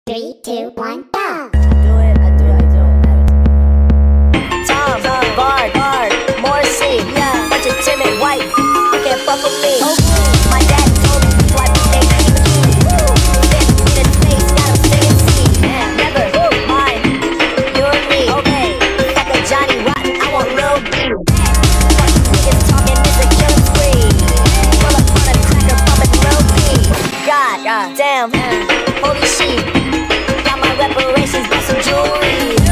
3, 2, 1, go! I do it. Tom, Bard, Morrissey, bunch of timid white, you can't fuck with me. My dad told me, so I became a Fist in his face, got him saying C. Never mind, you and me. Fuck a Johnny Rotten, I want Lil B. Fuck you niggas talking, it's a killing spree. Pull up on a cracker, bumping Lil B. God damn, holy shit. Got my reparations, got some jewelry.